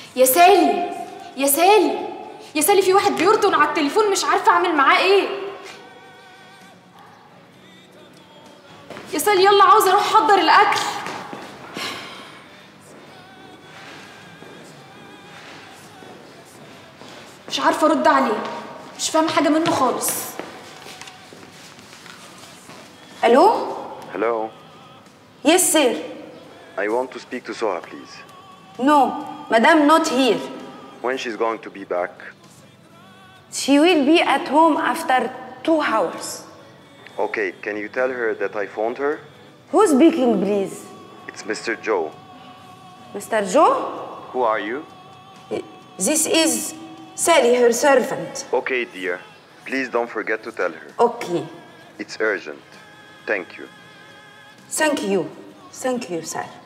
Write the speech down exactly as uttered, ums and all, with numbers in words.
يا سالي يا سالي يا سالي، في واحد بيرطن على التليفون مش عارفه اعمل معاه ايه. يا سالي يلا عاوزه اروح احضر الاكل. مش عارفه ارد عليه، مش فاهمه حاجه منه خالص. الو. Hello. Yes, sir. I want to speak to Soha, please. No, Madam not here. When she's going to be back? She will be at home after two hours. Okay, can you tell her that I phoned her? Who's speaking, please? It's Mister Joe. Mister Joe? Who are you? This is Sally, her servant. Okay, dear. Please don't forget to tell her. Okay. It's urgent. Thank you. Thank you. Thank you, sir.